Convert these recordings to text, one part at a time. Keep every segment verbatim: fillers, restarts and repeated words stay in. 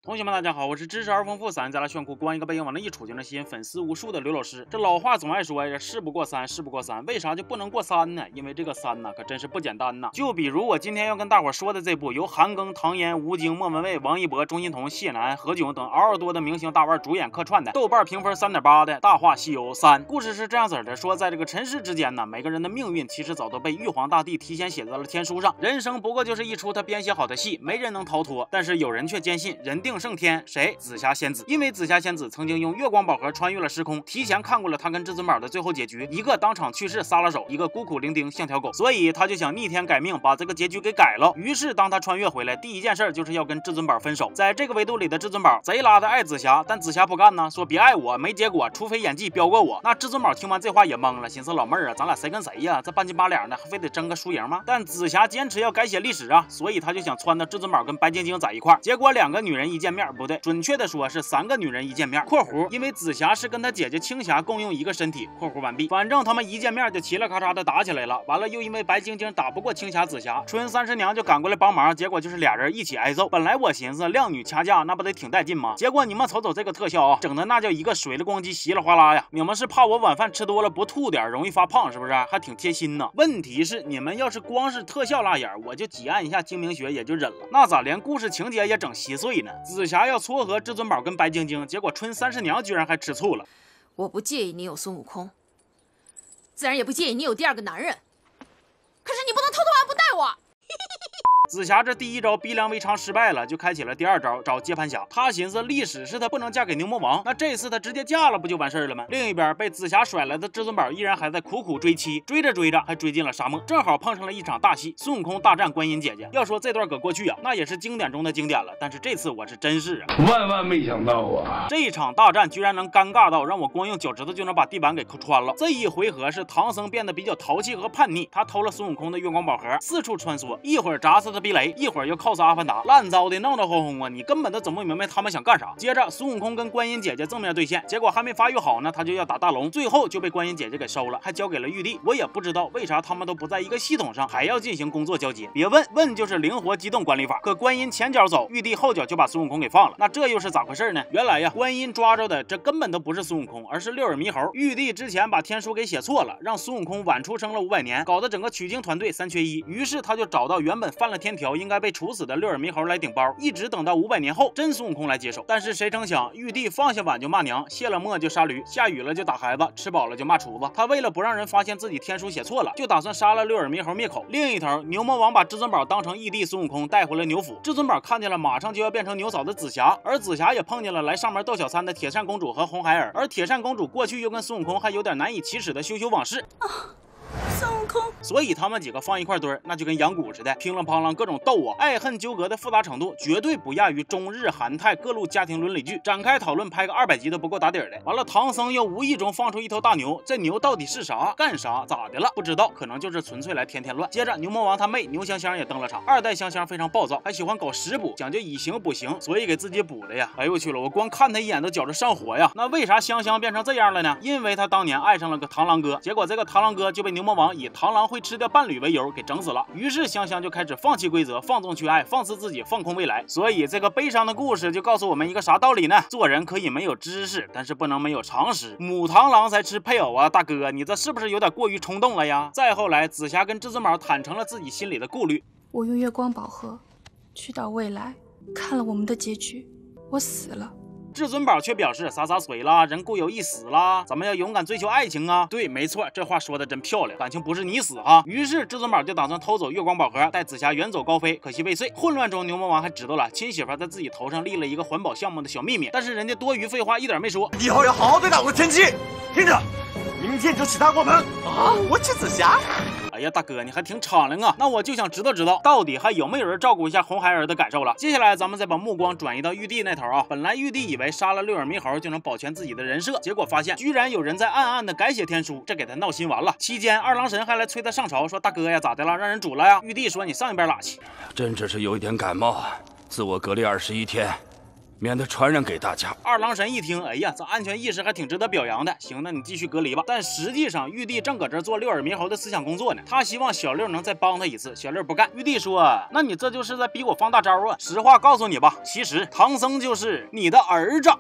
同学们，大家好，我是知识而丰富、散家来炫酷、光一个背影往那一杵就能吸引粉丝无数的刘老师。这老话总爱说呀，事不过三，事不过三，为啥就不能过三呢？因为这个三呢，可真是不简单呐。就比如我今天要跟大伙说的这部由韩庚、唐嫣、吴京、莫文蔚、王一博、钟欣桐、谢楠、何炅等嗷嗷多的明星大腕主演客串的，豆瓣评分三点八的《大话西游三》。故事是这样子的，说在这个尘世之间呢，每个人的命运其实早都被玉皇大帝提前写在了天书上，人生不过就是一出他编写好的戏，没人能逃脱。但是有人却坚信人定胜天，谁？紫霞仙子。因为紫霞仙子曾经用月光宝盒穿越了时空，提前看过了他跟至尊宝的最后结局，一个当场去世撒了手，一个孤苦伶仃像条狗，所以他就想逆天改命，把这个结局给改了。于是当他穿越回来，第一件事就是要跟至尊宝分手。在这个维度里的至尊宝贼拉的爱紫霞，但紫霞不干呢，说别爱我，没结果，除非演技飙过我。那至尊宝听完这话也懵了，寻思老妹儿啊，咱俩谁跟谁呀？这半斤八两的，还非得争个输赢吗？但紫霞坚持要改写历史啊，所以他就想撺掇至尊宝跟白晶晶在一块儿。结果两个女人一见面，不对，准确的说是三个女人一见面（括弧因为紫霞是跟她姐姐青霞共用一个身体）（括弧完毕）。反正他们一见面就嘁啦咔嚓的打起来了。完了又因为白晶晶打不过青霞紫霞，春三师娘就赶过来帮忙，结果就是俩人一起挨揍。本来我寻思靓女掐架那不得挺带劲吗？结果你们瞅瞅这个特效啊，整的那叫一个水了咣叽稀里哗啦呀！你们是怕我晚饭吃多了不吐点容易发胖是不是？还挺贴心呢。问题是你们要是光是特效辣眼，我就挤按一下精明学也就忍了，那咋连故事情节也整稀碎呢？紫霞要撮合至尊宝跟白晶晶，结果春三师娘居然还吃醋了。 我不介意你有孙悟空，自然也不介意你有第二个男人，可是你不能偷偷还不带我。 紫霞这第一招逼良为娼失败了，就开启了第二招找接盘侠。她寻思历史是她不能嫁给牛魔王，那这次她直接嫁了不就完事了吗？另一边被紫霞甩来的至尊宝依然还在苦苦追妻，追着追着还追进了沙漠，正好碰上了一场大戏，孙悟空大战观音姐姐。要说这段搁过去啊，那也是经典中的经典了，但是这次我是真是啊， 万万没想到啊， 这一场大战居然能尴尬到让我光用脚趾头就能把地板给抠穿了。这一回合是唐僧变得比较淘气和叛逆，他偷了孙悟空的月光宝盒，四处穿梭，一会儿砸死他避雷，一会儿又靠死阿凡达，烂糟的闹闹哄哄啊，你根本都整不明白他们想干啥。接着孙悟空跟观音姐姐正面对线，结果还没发育好呢，他就要打大龙，最后就被观音姐姐给收了，还交给了玉帝。我也不知道为啥他们都不在一个系统上，还要进行工作交接。别问问就是灵活机动管理法，可观音前脚走，玉帝后脚就把孙悟空给放了，那这又是咋回事呢？原来呀，观音抓着的这根本都不是孙悟空，而是六耳猕猴。玉帝之前把天书给写错了，让孙悟空晚出生了五百年，搞得整个取经团队三缺一。于是他就找到原本犯了天条应该被处死的六耳猕猴来顶包，一直等到五百年后真孙悟空来接手。但是谁成想玉帝放下碗就骂娘，卸了墨就杀驴，下雨了就打孩子，吃饱了就骂厨子。他为了不让人发现自己天书写错了，就打算杀了六耳猕猴灭口。另一头牛魔王把至尊宝当成义弟孙悟空带回了牛府，至尊宝看见了马上就要变成牛嫂的紫霞，而紫霞也碰见了来上门逗小三的铁扇公主和红孩儿，而铁扇公主过去又跟孙悟空还有点难以启齿的羞羞往事啊， 孙悟空， 所以他们几个放一块堆儿，那就跟羊骨似的，乒啷乓啷各种斗啊，爱恨纠葛的复杂程度绝对不亚于中日韩泰各路家庭伦理剧，展开讨论拍个二百集都不够打底儿的。完了，唐僧又无意中放出一头大牛，这牛到底是啥？干啥？咋的了？不知道，可能就是纯粹来添添乱。接着牛魔王他妹牛香香也登了场，二代香香非常暴躁，还喜欢搞食补，讲究以形补形，所以给自己补的呀。哎呦我去了，我光看他一眼都觉着上火呀。那为啥香香变成这样了呢？因为他当年爱上了个螳螂哥，结果这个螳螂哥就被牛魔王以螳螂会吃掉伴侣为由给整死了。于是香香就开始放弃规则，放纵去爱，放肆自己，放空未来。所以这个悲伤的故事就告诉我们一个啥道理呢？做人可以没有知识，但是不能没有常识。母螳螂才吃配偶啊，大哥，你这是不是有点过于冲动了呀？再后来，紫霞跟至尊宝坦诚了自己心里的顾虑。 我用月光宝盒去到未来，看了我们的结局，我死了。 至尊宝却表示洒洒水啦，人固有一死啦，咱们要勇敢追求爱情啊！对，没错，这话说的真漂亮，感情不是你死哈。于是至尊宝就打算偷走月光宝盒，带紫霞远走高飞，可惜未遂。混乱中，牛魔王还知道了亲媳妇在自己头上立了一个环保项目的小秘密，但是人家多余废话一点没说， 以后要好好对待我的前妻，听着，明天就娶她过门啊！我娶紫霞。 哎呀，大哥，你还挺敞亮啊！那我就想知道知道，到底还有没有人照顾一下红孩儿的感受了？接下来咱们再把目光转移到玉帝那头啊。本来玉帝以为杀了六耳猕猴就能保全自己的人设，结果发现居然有人在暗暗的改写天书，这给他闹心完了。期间二郎神还来催他上朝，说大哥呀，咋的了？让人煮了呀？玉帝说你上一边拉去。 真只是有一点感冒，自我隔离二十一天， 免得传染给大家。 二郎神一听，哎呀，这安全意识还挺值得表扬的。行，那你继续隔离吧。但实际上，玉帝正搁这做六耳猕猴的思想工作呢。他希望小六能再帮他一次，小六不干。玉帝说：“那你这就是在逼我放大招啊！实话告诉你吧，其实唐僧就是你的儿子。”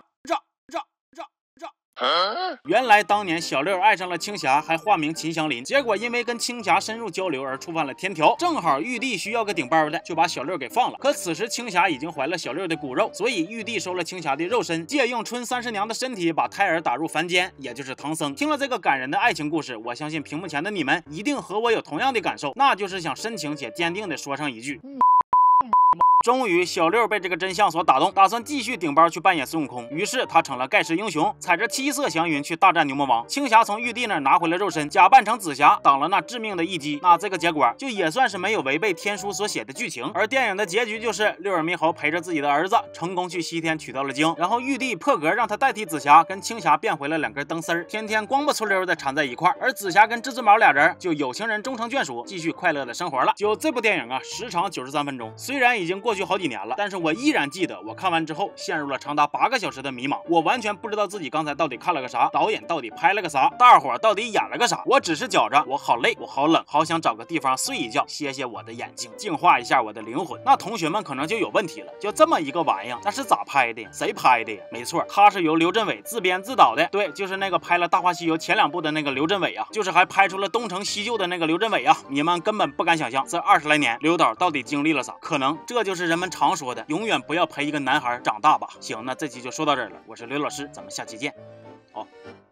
原来当年小六爱上了青霞，还化名秦祥林，结果因为跟青霞深入交流而触犯了天条，正好玉帝需要个顶包的，就把小六给放了。可此时青霞已经怀了小六的骨肉，所以玉帝收了青霞的肉身，借用春三十娘的身体把胎儿打入凡间，也就是唐僧。听了这个感人的爱情故事，我相信屏幕前的你们一定和我有同样的感受，那就是想深情且坚定的说上一句。终于，小六被这个真相所打动，打算继续顶包去扮演孙悟空。于是他成了盖世英雄，踩着七色祥云去大战牛魔王。青霞从玉帝那儿拿回了肉身，假扮成紫霞，挡了那致命的一击。那这个结果就也算是没有违背天书所写的剧情。而电影的结局就是六耳猕猴陪着自己的儿子成功去西天取到了经，然后玉帝破格让他代替紫霞跟青霞变回了两根灯丝儿，天天光不粗溜的缠在一块儿。而紫霞跟至尊宝俩人就有情人终成眷属，继续快乐的生活了。就这部电影啊，时长九十三分钟，虽然已经过去好几年了，但是我依然记得我看完之后陷入了长达八个小时的迷茫，我完全不知道自己刚才到底看了个啥，导演到底拍了个啥，大伙到底演了个啥。我只是觉着我好累，我好冷，好想找个地方睡一觉，歇歇我的眼睛，净化一下我的灵魂。那同学们可能就有问题了，就这么一个玩意儿，那是咋拍的呀？谁拍的呀？没错，它是由刘镇伟自编自导的。对，就是那个拍了《大话西游》前两部的那个刘镇伟啊，就是还拍出了东成西就的那个刘镇伟啊。你们根本不敢想象，这二十来年刘导到底经历了啥？可能这就是人们常说的，永远不要陪一个男孩长大吧。行，那这期就说到这儿了，我是刘老师，咱们下期见。好。